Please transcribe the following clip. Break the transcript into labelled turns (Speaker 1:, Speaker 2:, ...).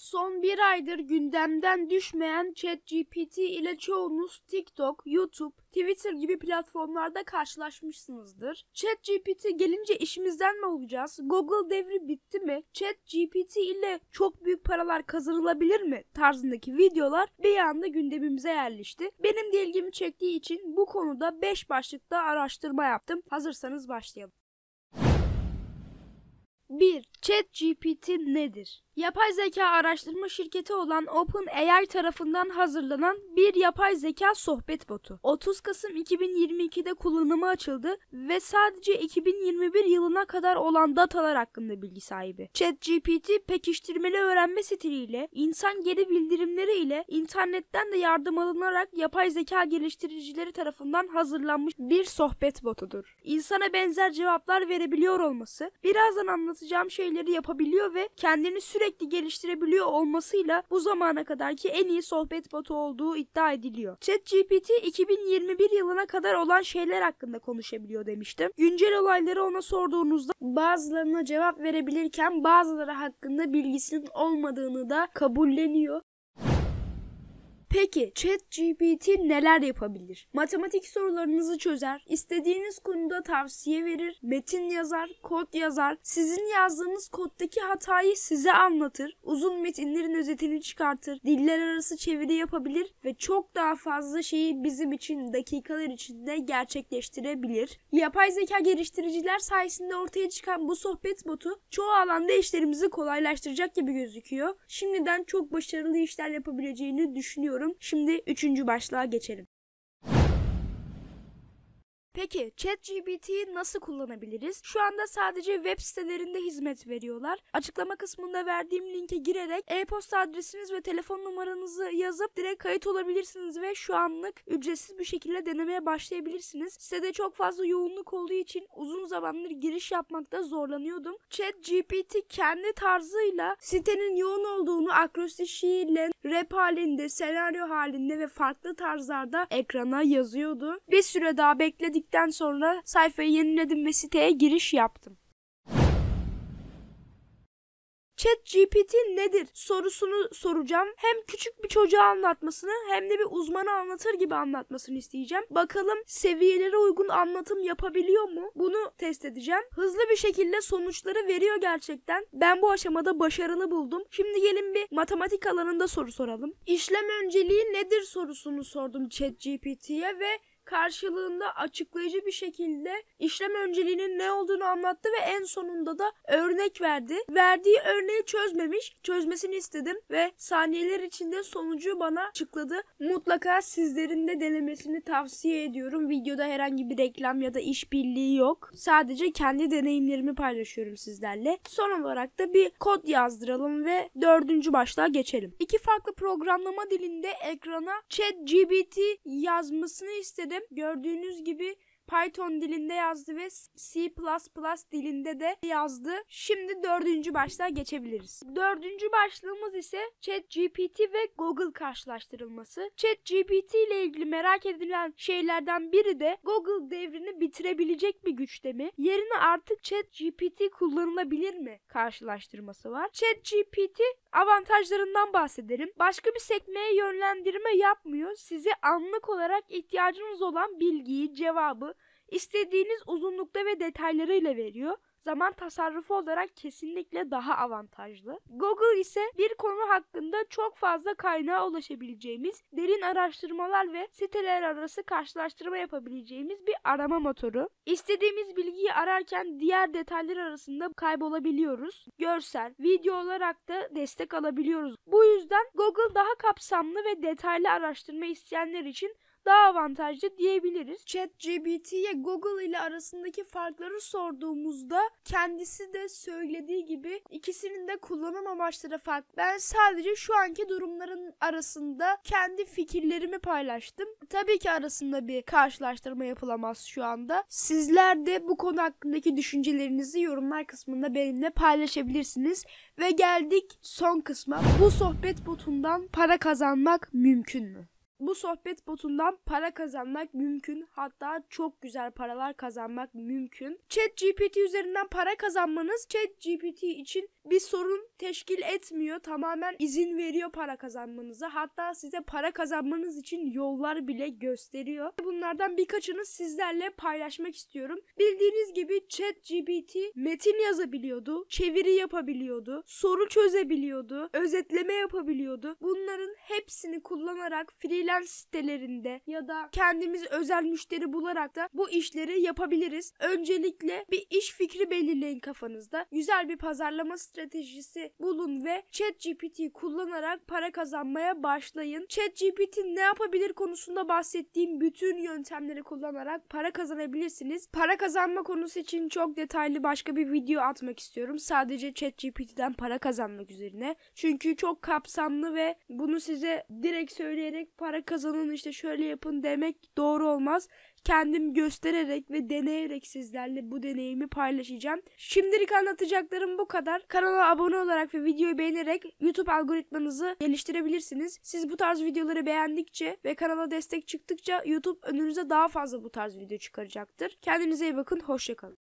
Speaker 1: Son bir aydır gündemden düşmeyen ChatGPT ile çoğunuz TikTok, YouTube, Twitter gibi platformlarda karşılaşmışsınızdır. ChatGPT gelince işimizden mi olacağız? Google devri bitti mi? ChatGPT ile çok büyük paralar kazanılabilir mi? Tarzındaki videolar bir anda gündemimize yerleşti. Benim de ilgimi çektiği için bu konuda 5 başlıkta araştırma yaptım. Hazırsanız başlayalım. 1. ChatGPT nedir? Yapay zeka araştırma şirketi olan OpenAI tarafından hazırlanan bir yapay zeka sohbet botu. 30 Kasım 2022'de kullanıma açıldı ve sadece 2021 yılına kadar olan datalar hakkında bilgi sahibi. ChatGPT pekiştirmeli öğrenme stiliyle, insan geri bildirimleri ile internetten de yardım alınarak yapay zeka geliştiricileri tarafından hazırlanmış bir sohbet botudur. İnsana benzer cevaplar verebiliyor olması, birazdan anlatacağım şeyleri yapabiliyor ve kendini sürekli geliştirebiliyor olmasıyla bu zamana kadarki en iyi sohbet botu olduğu iddia ediliyor. ChatGPT 2021 yılına kadar olan şeyler hakkında konuşabiliyor demiştim. Güncel olayları ona sorduğunuzda bazılarına cevap verebilirken bazıları hakkında bilgisinin olmadığını da kabulleniyor. Peki ChatGPT neler yapabilir? Matematik sorularınızı çözer, istediğiniz konuda tavsiye verir, metin yazar, kod yazar, sizin yazdığınız koddaki hatayı size anlatır, uzun metinlerin özetini çıkartır, diller arası çeviri yapabilir ve çok daha fazla şeyi bizim için dakikalar içinde gerçekleştirebilir. Yapay zeka geliştiriciler sayesinde ortaya çıkan bu sohbet botu çoğu alanda işlerimizi kolaylaştıracak gibi gözüküyor. Şimdiden çok başarılı işler yapabileceğini düşünüyorum. Şimdi 3. başlığa geçelim. Peki ChatGPT'yi nasıl kullanabiliriz? Şu anda sadece web sitelerinde hizmet veriyorlar. Açıklama kısmında verdiğim linke girerek e-posta adresiniz ve telefon numaranızı yazıp direkt kayıt olabilirsiniz ve şu anlık ücretsiz bir şekilde denemeye başlayabilirsiniz. Sitede çok fazla yoğunluk olduğu için uzun zamandır giriş yapmakta zorlanıyordum. ChatGPT kendi tarzıyla sitenin yoğun olduğunu akrostişiyle, rap halinde, senaryo halinde ve farklı tarzlarda ekrana yazıyordu. Bir süre daha bekledik. Sonra sayfayı yeniledim ve siteye giriş yaptım. ChatGPT nedir sorusunu soracağım. Hem küçük bir çocuğa anlatmasını hem de bir uzmana anlatır gibi anlatmasını isteyeceğim. Bakalım seviyelere uygun anlatım yapabiliyor mu? Bunu test edeceğim. Hızlı bir şekilde sonuçları veriyor gerçekten. Ben bu aşamada başarılı buldum. Şimdi gelin bir matematik alanında soru soralım. İşlem önceliği nedir sorusunu sordum ChatGPT'ye ve karşılığında açıklayıcı bir şekilde işlem önceliğinin ne olduğunu anlattı ve en sonunda da örnek verdi. Verdiği örneği çözmemiş, çözmesini istedim ve saniyeler içinde sonucu bana açıkladı. Mutlaka sizlerin de denemesini tavsiye ediyorum. Videoda herhangi bir reklam ya da işbirliği yok. Sadece kendi deneyimlerimi paylaşıyorum sizlerle. Son olarak da bir kod yazdıralım ve 4. başlığa geçelim. 2 farklı programlama dilinde ekrana ChatGPT yazmasını istedim. Gördüğünüz gibi Python dilinde yazdı ve C++ dilinde de yazdı. Şimdi 4. başlığa geçebiliriz. 4. başlığımız ise ChatGPT ve Google karşılaştırılması. ChatGPT ile ilgili merak edilen şeylerden biri de Google devrini bitirebilecek bir güçte mi? Yerine artık ChatGPT kullanılabilir mi? Karşılaştırması var. ChatGPT avantajlarından bahsedelim. Başka bir sekmeye yönlendirme yapmıyor. Size anlık olarak ihtiyacınız olan bilgiyi, cevabı istediğiniz uzunlukta ve detaylarıyla veriyor. Zaman tasarrufu olarak kesinlikle daha avantajlı. Google ise bir konu hakkında çok fazla kaynağa ulaşabileceğimiz, derin araştırmalar ve siteler arası karşılaştırma yapabileceğimiz bir arama motoru. İstediğimiz bilgiyi ararken diğer detaylar arasında kaybolabiliyoruz. Görsel, video olarak da destek alabiliyoruz. Bu yüzden Google daha kapsamlı ve detaylı araştırma isteyenler için daha avantajlı diyebiliriz. ChatGPT'ye Google ile arasındaki farkları sorduğumuzda kendisi de söylediği gibi ikisinin de kullanım amaçları farklı. Ben sadece şu anki durumların arasında kendi fikirlerimi paylaştım. Tabii ki arasında bir karşılaştırma yapılamaz şu anda. Sizler de bu konu hakkındaki düşüncelerinizi yorumlar kısmında benimle paylaşabilirsiniz. Ve geldik son kısma. Bu sohbet botundan para kazanmak mümkün mü? Bu sohbet botundan para kazanmak mümkün. Hatta çok güzel paralar kazanmak mümkün. ChatGPT üzerinden para kazanmanız ChatGPT için bir sorun teşkil etmiyor. Tamamen izin veriyor para kazanmanıza. Hatta size para kazanmanız için yollar bile gösteriyor. Bunlardan birkaçını sizlerle paylaşmak istiyorum. Bildiğiniz gibi ChatGPT metin yazabiliyordu, çeviri yapabiliyordu, soru çözebiliyordu, özetleme yapabiliyordu. Bunların hepsini kullanarak freelance sitelerinde ya da kendimiz özel müşteri bularak da bu işleri yapabiliriz. Öncelikle bir iş fikri belirleyin kafanızda. Güzel bir pazarlama stratejisi bulun ve ChatGPT kullanarak para kazanmaya başlayın. ChatGPT ne yapabilir konusunda bahsettiğim bütün yöntemleri kullanarak para kazanabilirsiniz. Para kazanma konusu için çok detaylı başka bir video atmak istiyorum. Sadece ChatGPT'den para kazanmak üzerine. Çünkü çok kapsamlı ve bunu size direkt söyleyerek para kazanın işte şöyle yapın demek doğru olmaz. Kendim göstererek ve deneyerek sizlerle bu deneyimi paylaşacağım. Şimdilik anlatacaklarım bu kadar. Kanala abone olarak ve videoyu beğenerek YouTube algoritmanızı geliştirebilirsiniz. Siz bu tarz videoları beğendikçe ve kanala destek çıktıkça YouTube önünüze daha fazla bu tarz video çıkaracaktır. Kendinize iyi bakın, hoşça kalın.